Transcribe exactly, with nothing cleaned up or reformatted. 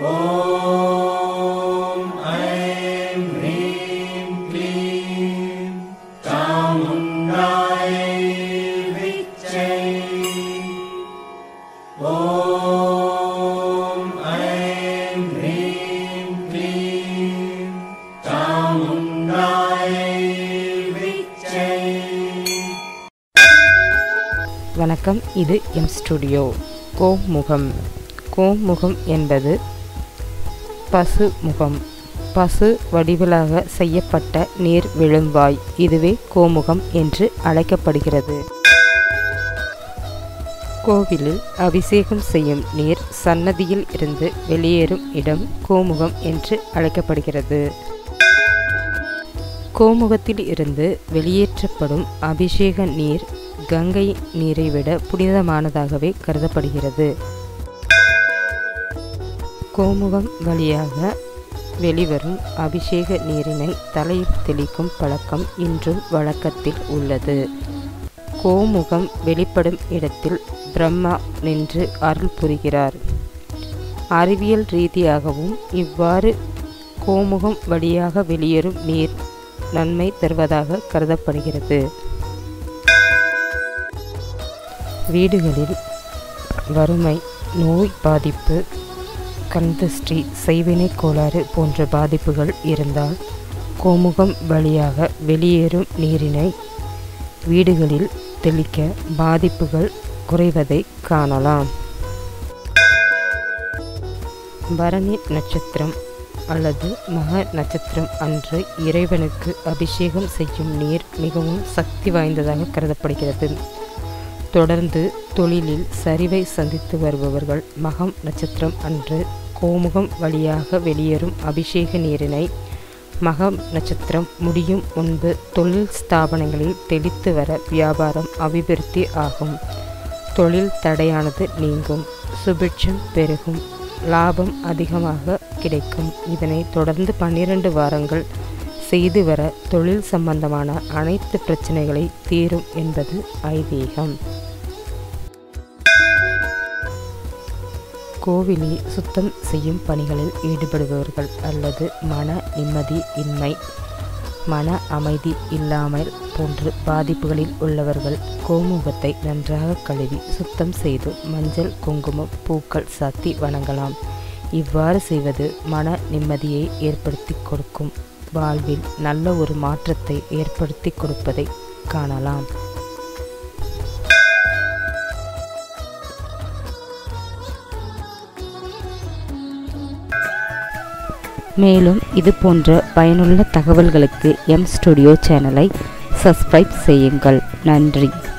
ஓம் I'm ஹ்ரீம் க்ளீம் சாமுண்டாயை விச்சை. ஓம் I'm ஹ்ரீம் க்ளீம் சாமுண்டாயை விச்சை. வணக்கம், இது எம் ஸ்டுடியோ. கோமுகம். கோமுகம் என்பது பசு முகம். பசு வடிவிலாக செய்யப்பட்ட நீர் விழும்பாய். இதுவே கோமுகம் என்று அழைக்கப்படுகிறது. கோவிலில் அபிஷேகம் செய்யும் நீர் சன்னதியில் இருந்து வெளியேறும் இடம் கோமுகம் என்று அழைக்கப்படுகிறது. கோமுகத்தில் இருந்து வெளியேற்றப்படும் அபிஷேக நீர் கங்கை நீரை விட புனிதமானதாகவே கருதப்படுகிறது. கோமுகம் வழியாக வெளிவரும் அபிஷேக நீரினை தலையில் தெளிக்கும் பழக்கம் இன்றும் வழக்கத்தில் உள்ளது. கோமுகம் வெளிப்படும் இடத்தில் பிரம்மா நின்று அருள் புரிகிறார். அறிவியல் ரீதியாகவும் இவ்வாறு கோமுகம் வழியாக வெளியேறும் நீர் நன்மை தருவதாக கருதப்படுகிறது. வீடுகளில் வறுமை, நோய் பாதிப்பு, கண்திஷ்டி, செய்வினை கோளாறு போன்ற பாதிப்புகள் இருந்தால் கோமுகம் வழியாக வெளியேறும் நீரினை வீடுகளில் தெளிக்க பாதிப்புகள் குறைவதை காணலாம். பரணி நட்சத்திரம் அல்லது மக நட்சத்திரம் அன்று இறைவனுக்கு அபிஷேகம் செய்யும் நீர் மிகவும் சக்தி வாய்ந்ததாக கருதப்படுகிறது. தொடர்ந்து தொழிலில் சரிவை சந்தித்து வருபவர்கள் மகம் நட்சத்திரம் அன்று கோமுகம் வழியாக வெளியேறும் அபிஷேக நீரினை மகம் நட்சத்திரம் முடியும் முன்பு தொழில் ஸ்தாபனங்களில் தெளித்து வர வியாபாரம் அபிவிருத்தி ஆகும். தொழில் தடையானது நீங்கும், சுபிட்சம் பெருகும், லாபம் அதிகமாக கிடைக்கும். இதனை தொடர்ந்து பன்னிரண்டு வாரங்கள் செய்து வர தொழில் சம்பந்தமான அனைத்து பிரச்சனைகளை தீரும் என்பது ஐதீகம். கோவிலை சுத்தம் செய்யும் பணிகளில் ஈடுபடுபவர்கள் அல்லது மன நிம்மதி இன்மை, மன அமைதி இல்லாமல் போன்ற பாதிப்புகளில் உள்ளவர்கள் கோமுகத்தை நன்றாக கழுவி சுத்தம் செய்து மஞ்சள், குங்குமம், பூக்கள் சாத்தி வணங்கலாம். இவ்வாறு செய்வது மன நிம்மதியை ஏற்படுத்தி கொடுக்கும். வாழ்வில் நல்ல ஒரு மாற்றத்தை ஏற்படுத்தி கொடுப்பதை காணலாம். மேலும் இது போன்ற பயனுள்ள தகவல்களுக்கு எம் ஸ்டுடியோ சேனலை சப்ஸ்கிரைப் செய்யுங்கள். நன்றி.